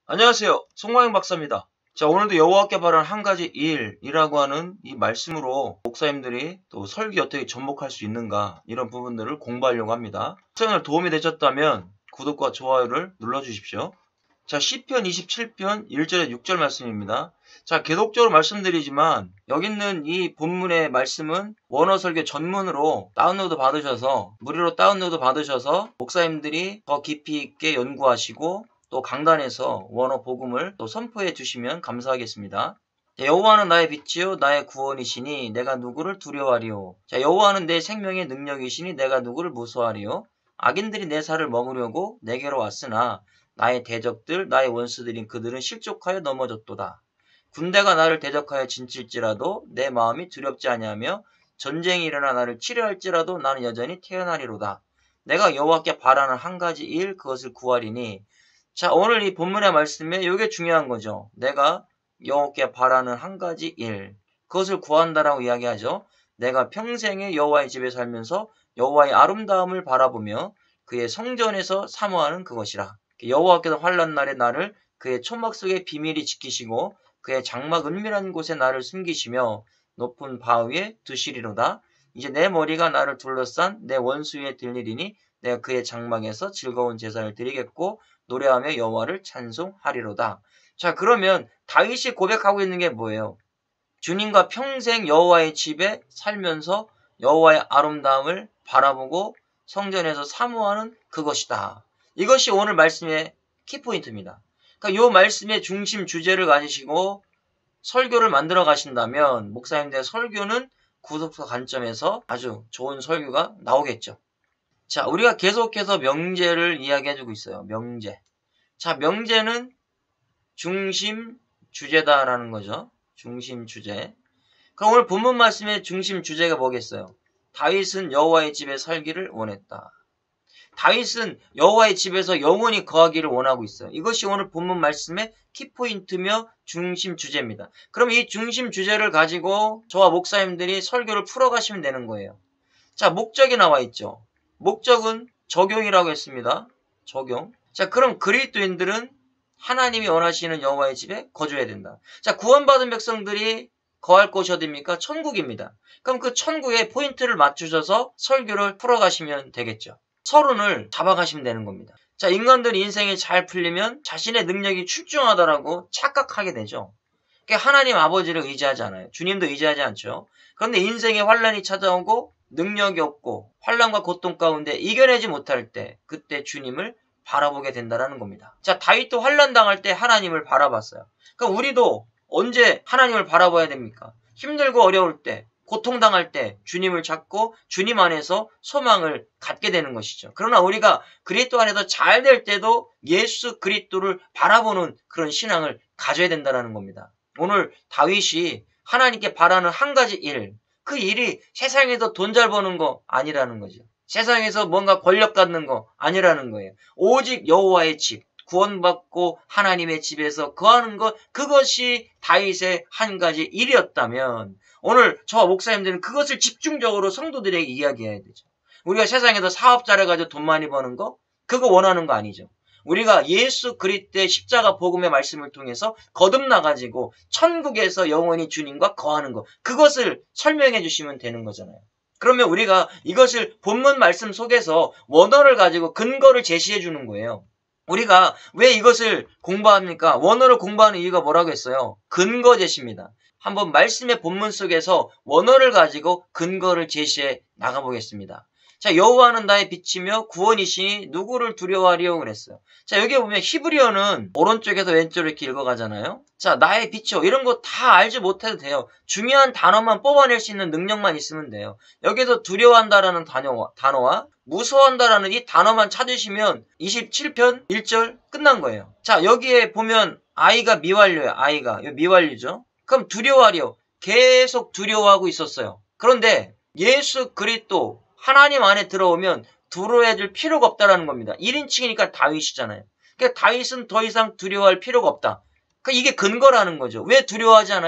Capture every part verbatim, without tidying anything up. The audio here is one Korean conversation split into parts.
안녕하세요. 송광영 박사입니다. 자, 오늘도 여호와께 바라는 한 가지 일이라고 하는 이 말씀으로 목사님들이 또 설교 어떻게 접목할 수 있는가 이런 부분들을 공부하려고 합니다. 시청에 도움이 되셨다면 구독과 좋아요를 눌러주십시오. 자, 시편 이십칠 편 일 절에 육 절 말씀입니다. 자, 계속적으로 말씀드리지만 여기 있는 이 본문의 말씀은 원어 설교 전문으로 다운로드 받으셔서 무료로 다운로드 받으셔서 목사님들이 더 깊이 있게 연구하시고 또 강단에서 원어 복음을 또 선포해 주시면 감사하겠습니다. 여호와는 나의 빛이요 나의 구원이시니 내가 누구를 두려워하리요. 자, 여호와는 내 생명의 능력이시니 내가 누구를 무서워하리요. 악인들이 내 살을 먹으려고 내게로 왔으나 나의 대적들 나의 원수들인 그들은 실족하여 넘어졌도다. 군대가 나를 대적하여 진칠지라도 내 마음이 두렵지 아니하며 전쟁이 일어나 나를 치료할지라도 나는 여전히 태어나리로다. 내가 여호와께 바라는 한 가지 일 그것을 구하리니. 자, 오늘 이 본문의 말씀에 이게 중요한 거죠. 내가 여호와께 바라는 한 가지 일, 그것을 구한다라고 이야기하죠. 내가 평생에 여호와의 집에 살면서 여호와의 아름다움을 바라보며 그의 성전에서 사모하는 그것이라. 여호와께서 환난 날에 나를 그의 초막 속에 비밀히 지키시고 그의 장막 은밀한 곳에 나를 숨기시며 높은 바 위에 두시리로다. 이제 내 머리가 나를 둘러싼 내 원수 위에 들리리니 내가 그의 장막에서 즐거운 제사를 드리겠고 노래하며 여호와를 찬송하리로다. 자, 그러면 다윗이 고백하고 있는 게 뭐예요? 주님과 평생 여호와의 집에 살면서 여호와의 아름다움을 바라보고 성전에서 사모하는 그것이다. 이것이 오늘 말씀의 키포인트입니다. 그러니까 이 말씀의 중심 주제를 가지시고 설교를 만들어 가신다면 목사님들의 설교는 구속사 관점에서 아주 좋은 설교가 나오겠죠. 자, 우리가 계속해서 명제를 이야기해주고 있어요. 명제. 자, 명제는 중심 주제다라는 거죠. 중심 주제. 그럼 오늘 본문 말씀의 중심 주제가 뭐겠어요? 다윗은 여호와의 집에 살기를 원했다. 다윗은 여호와의 집에서 영원히 거하기를 원하고 있어요. 이것이 오늘 본문 말씀의 키포인트며 중심 주제입니다. 그럼 이 중심 주제를 가지고 저와 목사님들이 설교를 풀어가시면 되는 거예요. 자, 목적이 나와 있죠. 목적은 적용이라고 했습니다. 적용. 자, 그럼 그리스도인들은 하나님이 원하시는 여호와의 집에 거주해야 된다. 자, 구원받은 백성들이 거할 곳이 어디입니까? 천국입니다. 그럼 그 천국에 포인트를 맞추셔서 설교를 풀어가시면 되겠죠. 서론을 잡아가시면 되는 겁니다. 자, 인간들이 인생이 잘 풀리면 자신의 능력이 출중하다라고 착각하게 되죠. 그러니까 하나님 아버지를 의지하지 않아요. 주님도 의지하지 않죠. 그런데 인생에 환란이 찾아오고 능력이 없고 환란과 고통 가운데 이겨내지 못할 때 그때 주님을 바라보게 된다는 겁니다. 자, 다윗도 환란 당할 때 하나님을 바라봤어요. 그럼 우리도 언제 하나님을 바라봐야 됩니까? 힘들고 어려울 때, 고통당할 때 주님을 찾고 주님 안에서 소망을 갖게 되는 것이죠. 그러나 우리가 그리스도 안에서 잘 될 때도 예수 그리스도를 바라보는 그런 신앙을 가져야 된다는 겁니다. 오늘 다윗이 하나님께 바라는 한 가지 일, 그 일이 세상에서 돈 잘 버는 거 아니라는 거죠. 세상에서 뭔가 권력 갖는 거 아니라는 거예요. 오직 여호와의 집, 구원받고 하나님의 집에서 거하는 것, 그것이 다윗의 한 가지 일이었다면 오늘 저와 목사님들은 그것을 집중적으로 성도들에게 이야기해야 되죠. 우리가 세상에서 사업 잘해가지고 돈 많이 버는 거, 그거 원하는 거 아니죠. 우리가 예수 그리스도의 십자가 복음의 말씀을 통해서 거듭나가지고 천국에서 영원히 주님과 거하는 것, 그것을 설명해 주시면 되는 거잖아요. 그러면 우리가 이것을 본문 말씀 속에서 원어를 가지고 근거를 제시해 주는 거예요. 우리가 왜 이것을 공부합니까? 원어를 공부하는 이유가 뭐라고 했어요? 근거 제시입니다. 한번 말씀의 본문 속에서 원어를 가지고 근거를 제시해 나가보겠습니다. 자, 여호와는 나의 빛이며 구원이시니 누구를 두려워하리요 그랬어요. 자, 여기 보면 히브리어는 오른쪽에서 왼쪽으로 이렇게 읽어가잖아요. 자, 나의 빛이요. 이런 거 다 알지 못해도 돼요. 중요한 단어만 뽑아낼 수 있는 능력만 있으면 돼요. 여기서 두려워한다라는 단어와, 단어와 무서워한다라는 이 단어만 찾으시면 이십칠 편 일 절 끝난 거예요. 자, 여기에 보면 아이가 미완료예요. 아이가. 이거 미완료죠. 그럼 두려워하리요. 계속 두려워하고 있었어요. 그런데 예수 그리스도 하나님 안에 들어오면 두려워해야 될 필요가 없다라는 겁니다. 일 인칭이니까 다윗이잖아요. 그러니까 다윗은 더 이상 두려워할 필요가 없다. 그러니까 이게 근거라는 거죠. 왜 두려워하지 않아요?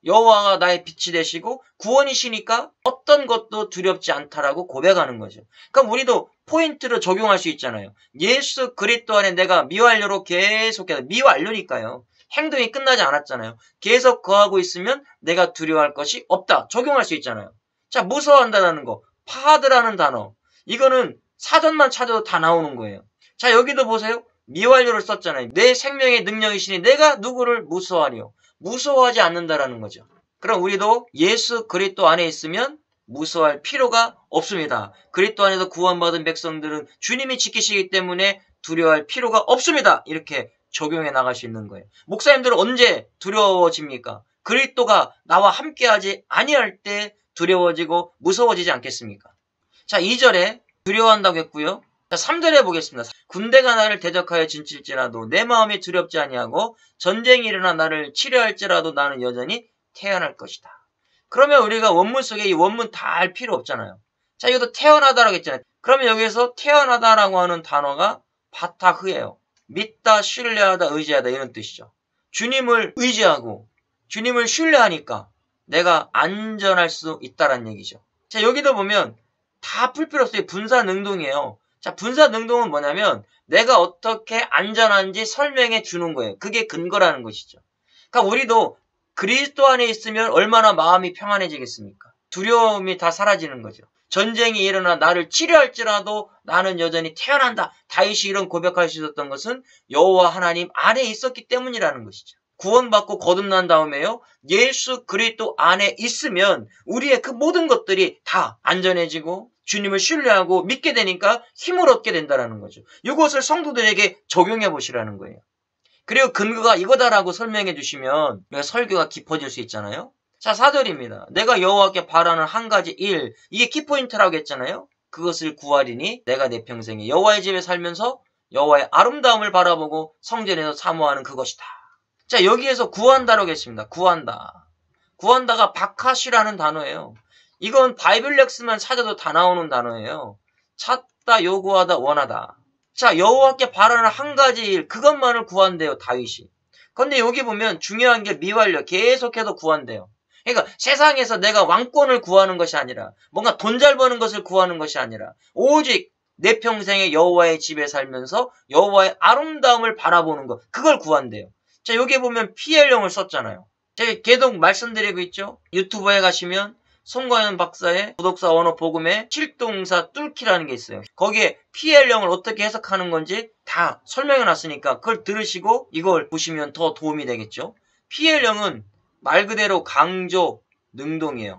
여호와가 나의 빛이 되시고 구원이시니까 어떤 것도 두렵지 않다라고 고백하는 거죠. 그럼 우리도 포인트를 적용할 수 있잖아요. 예수 그리스도 안에 내가 미완료로 계속해서, 미완료니까요. 행동이 끝나지 않았잖아요. 계속 거하고 있으면 내가 두려워할 것이 없다. 적용할 수 있잖아요. 자, 무서워한다는 거, 파하드라는 단어, 이거는 사전만 찾아도 다 나오는 거예요. 자, 여기도 보세요. 미완료를 썼잖아요. 내 생명의 능력이시니 내가 누구를 무서워하리요? 무서워하지 않는다라는 거죠. 그럼 우리도 예수 그리스도 안에 있으면 무서워할 필요가 없습니다. 그리스도 안에서 구원받은 백성들은 주님이 지키시기 때문에 두려워할 필요가 없습니다. 이렇게 적용해 나갈 수 있는 거예요. 목사님들은 언제 두려워집니까? 그리스도가 나와 함께하지 아니할 때 두려워지고 무서워지지 않겠습니까? 자, 이 절에 두려워한다고 했고요. 자, 삼 절에 보겠습니다. 군대가 나를 대적하여 진칠지라도 내 마음이 두렵지 아니하고 전쟁이 일어나 나를 치려할지라도 나는 여전히 태어날 것이다. 그러면 우리가 원문 속에 이 원문 다 알 필요 없잖아요. 자, 이것도 태어나다라고 했잖아요. 그러면 여기서 태어나다라고 하는 단어가 바타흐예요. 믿다, 신뢰하다, 의지하다 이런 뜻이죠. 주님을 의지하고 주님을 신뢰하니까 내가 안전할 수 있다는 얘기죠. 자, 여기도 보면 다 풀 필요 없어요. 분사능동이에요. 자, 분사능동은 뭐냐면 내가 어떻게 안전한지 설명해 주는 거예요. 그게 근거라는 것이죠. 그러니까 우리도 그리스도 안에 있으면 얼마나 마음이 평안해지겠습니까? 두려움이 다 사라지는 거죠. 전쟁이 일어나 나를 치료할지라도 나는 여전히 태어난다. 다윗이 이런 고백할 수 있었던 것은 여호와 하나님 안에 있었기 때문이라는 것이죠. 구원받고 거듭난 다음에요. 예수 그리스도 안에 있으면 우리의 그 모든 것들이 다 안전해지고 주님을 신뢰하고 믿게 되니까 힘을 얻게 된다는 거죠. 이것을 성도들에게 적용해 보시라는 거예요. 그리고 근거가 이거다라고 설명해 주시면 우리가 설교가 깊어질 수 있잖아요. 자, 사 절입니다. 내가 여호와께 바라는 한 가지 일, 이게 키포인트라고 했잖아요. 그것을 구하리니 내가 내 평생에 여호와의 집에 살면서 여호와의 아름다움을 바라보고 성전에서 사모하는 그것이다. 자, 여기에서 구한다라고 했습니다. 구한다. 구한다가 바카시라는 단어예요. 이건 바이블렉스만 찾아도 다 나오는 단어예요. 찾다, 요구하다, 원하다. 자, 여호와께 바라는 한 가지 일, 그것만을 구한대요, 다윗이. 근데 여기 보면 중요한 게 미완료, 계속해서 구한대요. 그러니까 세상에서 내가 왕권을 구하는 것이 아니라 뭔가 돈 잘 버는 것을 구하는 것이 아니라 오직 내 평생에 여호와의 집에 살면서 여호와의 아름다움을 바라보는 것, 그걸 구한대요. 자, 여기 보면 피엘용을 썼잖아요. 제가 계속 말씀드리고 있죠. 유튜브에 가시면 송광현 박사의 구독사 언어 복음에 칠동사 뚫기라는 게 있어요. 거기에 피엘용을 어떻게 해석하는 건지 다 설명해 놨으니까 그걸 들으시고 이걸 보시면 더 도움이 되겠죠. 피엘용은 말 그대로 강조, 능동이에요.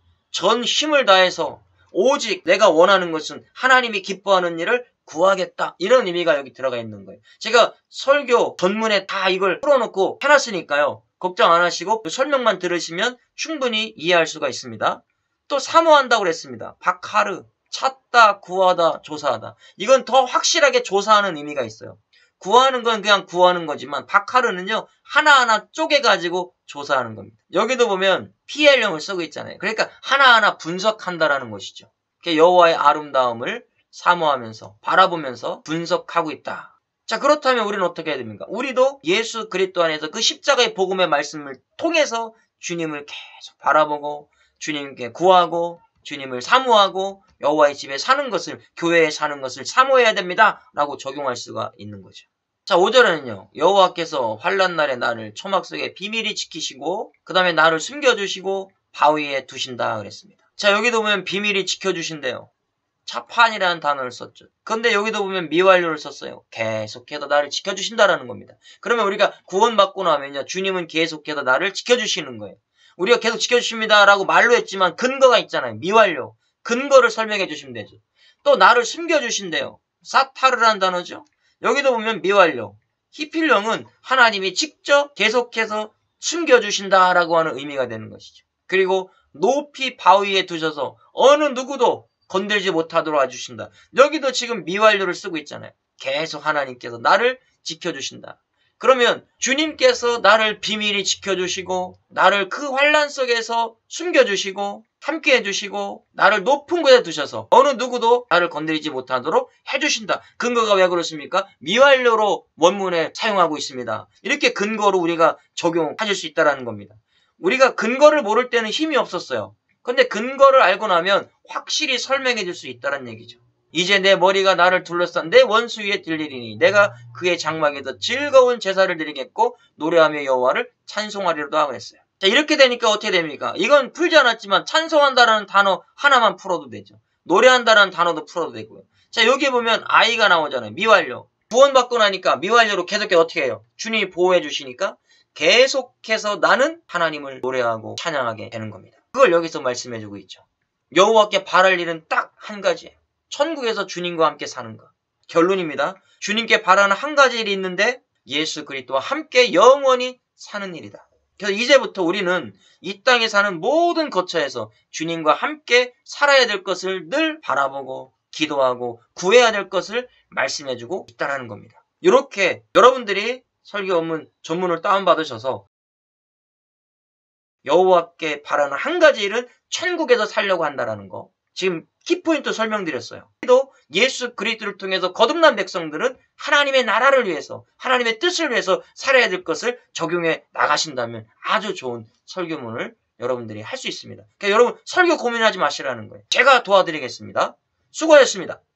전 힘을 다해서 오직 내가 원하는 것은 하나님이 기뻐하는 일을 구하겠다. 이런 의미가 여기 들어가 있는 거예요. 제가 설교 전문에 다 이걸 풀어놓고 해놨으니까요. 걱정 안 하시고 설명만 들으시면 충분히 이해할 수가 있습니다. 또 사모한다고 그랬습니다. 바카르, 찾다, 구하다, 조사하다. 이건 더 확실하게 조사하는 의미가 있어요. 구하는 건 그냥 구하는 거지만 바카르는요. 하나하나 쪼개가지고 조사하는 겁니다. 여기도 보면 피엘용을 쓰고 있잖아요. 그러니까 하나하나 분석한다라는 것이죠. 여호와의 아름다움을 사모하면서 바라보면서 분석하고 있다. 자, 그렇다면 우리는 어떻게 해야 됩니까? 우리도 예수 그리스도 안에서 그 십자가의 복음의 말씀을 통해서 주님을 계속 바라보고 주님께 구하고 주님을 사모하고 여호와의 집에 사는 것을, 교회에 사는 것을 사모해야 됩니다. 라고 적용할 수가 있는 거죠. 자, 오 절에는요. 여호와께서 환난 날에 나를 초막 속에 비밀히 지키시고 그 다음에 나를 숨겨주시고 바위에 두신다 그랬습니다. 자, 여기도 보면 비밀히 지켜주신대요. 차판이라는 단어를 썼죠. 그런데 여기도 보면 미완료를 썼어요. 계속해서 나를 지켜주신다라는 겁니다. 그러면 우리가 구원받고 나면요. 주님은 계속해서 나를 지켜주시는 거예요. 우리가 계속 지켜주십니다 라고 말로 했지만 근거가 있잖아요. 미완료. 근거를 설명해 주시면 되죠. 또 나를 숨겨주신대요. 사타르라는 단어죠. 여기도 보면 미완료. 히필령은 하나님이 직접 계속해서 숨겨주신다라고 하는 의미가 되는 것이죠. 그리고 높이 바위에 두셔서 어느 누구도 건들지 못하도록 해주신다. 여기도 지금 미완료를 쓰고 있잖아요. 계속 하나님께서 나를 지켜주신다. 그러면 주님께서 나를 비밀히 지켜주시고 나를 그 환난 속에서 숨겨주시고 함께 해주시고 나를 높은 곳에 두셔서 어느 누구도 나를 건드리지 못하도록 해주신다. 근거가 왜 그렇습니까? 미완료로 원문에 사용하고 있습니다. 이렇게 근거로 우리가 적용하실 수 있다는 겁니다. 우리가 근거를 모를 때는 힘이 없었어요. 근데 근거를 알고 나면 확실히 설명해 줄 수 있다는 얘기죠. 이제 내 머리가 나를 둘러싼 내 원수 위에 들리리니 내가 그의 장막에서 즐거운 제사를 드리겠고 노래하며 여호와를 찬송하리로도 하고 했어요. 자, 이렇게 되니까 어떻게 됩니까? 이건 풀지 않았지만 찬송한다라는 단어 하나만 풀어도 되죠. 노래한다라는 단어도 풀어도 되고요. 자, 여기 보면 아이가 나오잖아요. 미완료. 구원받고 나니까 미완료로 계속 어떻게 해요? 주님이 보호해 주시니까 계속해서 나는 하나님을 노래하고 찬양하게 되는 겁니다. 그걸 여기서 말씀해 주고 있죠. 여호와께 바랄 일은 딱 한 가지예요. 천국에서 주님과 함께 사는 것. 결론입니다. 주님께 바라는 한 가지 일이 있는데 예수 그리스도와 함께 영원히 사는 일이다. 그래서 이제부터 우리는 이 땅에 사는 모든 거처에서 주님과 함께 살아야 될 것을 늘 바라보고 기도하고 구해야 될 것을 말씀해주고 있다는 겁니다. 이렇게 여러분들이 설교 원문 전문을 다운받으셔서 여호와께 바라는 한 가지 일은 천국에서 살려고 한다는 거. 지금 키포인트 설명드렸어요. 또 예수 그리스도를 통해서 거듭난 백성들은 하나님의 나라를 위해서 하나님의 뜻을 위해서 살아야 될 것을 적용해 나가신다면 아주 좋은 설교문을 여러분들이 할 수 있습니다. 그러니까 여러분 설교 고민하지 마시라는 거예요. 제가 도와드리겠습니다. 수고하셨습니다.